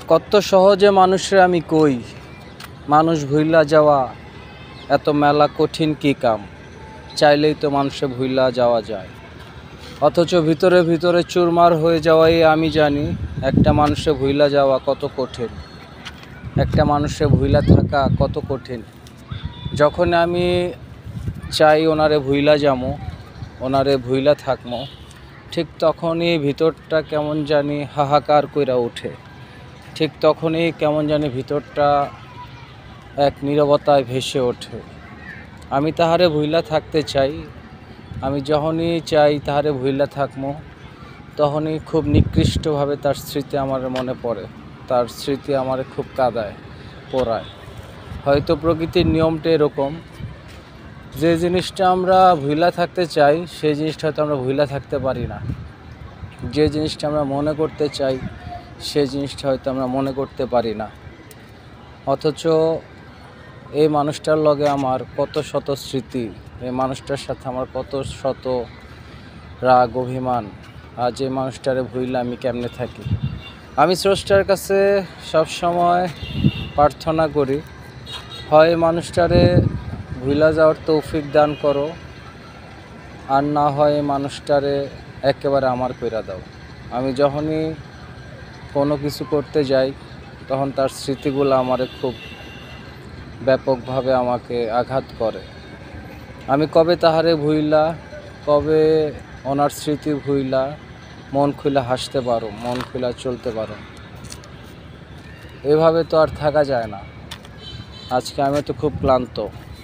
কত সহজে মানুষরে আমি কই, মানুষ ভুইলা যাওয়া এত মেলা কঠিন কি কাম, চাইলেই তো মানুষে ভুইলা যাওয়া যায়। অথচ ভিতরে ভিতরে চুরমার হয়ে যাওয়াই আমি জানি একটা মানুষে ভুইলা যাওয়া কত কঠিন, একটা মানুষে ভুইলা থাকা কত কঠিন। যখন আমি চাই ওনারে ভুইলা যামো, ওনারে ভুইলা থাকমো, ঠিক তখনই ভিতরটা কেমন জানি হাহাকার কইরা ওঠে। ঠিক তখনই কেমন জানি ভিতরটা এক নীরবতায় ভেসে ওঠে। আমি তাহারে ভুইলা থাকতে চাই, আমি যখনই চাই তাহারে ভুইলা থাকমো, তখনই খুব নিকৃষ্টভাবে তার স্মৃতি আমার মনে পড়ে, তার স্মৃতি আমার খুব কাঁদায়, পোড়ায়। হয়তো প্রকৃতির নিয়মটা এরকম, যে জিনিসটা আমরা ভুইলা থাকতে চাই সেই জিনিসটা হয়তো আমরা ভুইলা থাকতে পারি না। যে জিনিসটা আমরা মনে করতে চাই সেই জিনিসটা হয়তো আমরা মনে করতে পারি না। অথচ এই মানুষটার লগে আমার কত শত স্মৃতি, এই মানুষটার সাথে আমার কত শত রাগ অভিমান। আর যে মানুষটারে ভুইলা আমি কেমনে থাকি। আমি স্রষ্টার কাছে সবসময় প্রার্থনা করি, হয় মানুষটারে ভুইলা যাওয়ার তৌফিক দান করো, আর না হয় মানুষটারে একেবারে আমার কইরা দাও। আমি যখনই কোনো কিছু করতে যাই তখন তার স্মৃতিগুলো আমারে খুব ব্যাপকভাবে আমাকে আঘাত করে। আমি কবে তাহারে ভুইলা, কবে ওনার স্মৃতি ভুইলা মন খুলে হাসতে পারো, মন খুলে চলতে পারো। এভাবে তো আর থাকা যায় না। আজকে আমি তো খুব ক্লান্ত।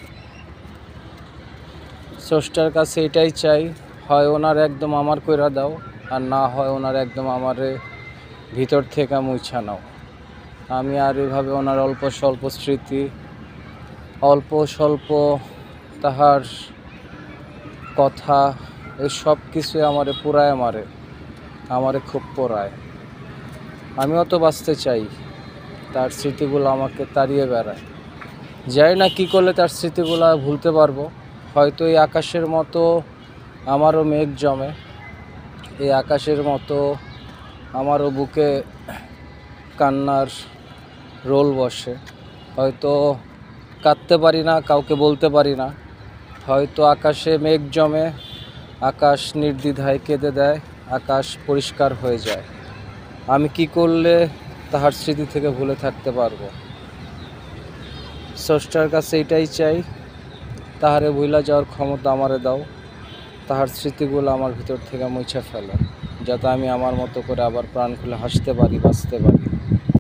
স্রষ্টার কাছে এটাই চাই, হয় ওনার একদম আমার কইরা দাও, আর না হয় ওনার একদম আমারে ভিতর থেকে মুছা নাও। আমি আর এভাবে ওনার অল্প স্বল্প স্মৃতি, অল্প স্বল্প তাহার কথা, এই সব কিছুই আমারে পোড়ায়, আমারে খুব পোড়ায়। আমিও তো বাঁচতে চাই, তার স্মৃতিগুলো আমাকে তাড়িয়ে বেড়ায়। জানি না কী করলে তার স্মৃতিগুলো ভুলতে পারবো। হয়তো এই আকাশের মতো আমারও মেঘ জমে, এই আকাশের মতো আমারও বুকে কান্নার রোল বসে। হয়তো কাঁদতে পারি না, কাউকে বলতে পারি না। হয়তো আকাশে মেঘ জমে, আকাশ নির্দ্বিধায় কেঁদে দেয়, আকাশ পরিষ্কার হয়ে যায়। আমি কি করলে তাহার স্মৃতি থেকে ভুলে থাকতে পারবো? স্রষ্টার কাছে এটাই চাই, তাহারে ভুইলা যাওয়ার ক্ষমতা আমারে দাও, তাহার স্মৃতিগুলো আমার ভিতর থেকে মুছে ফেলো, যাতে আমি আমার মতো করে আবার প্রাণ খুলে হাসতে পারি, বাঁচতে পারি।